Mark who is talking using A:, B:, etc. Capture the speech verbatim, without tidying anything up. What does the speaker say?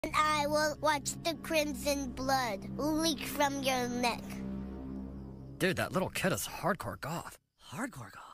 A: And I will watch the crimson blood leak from your neck.
B: Dude, that little kid is hardcore goth.
C: Hardcore goth?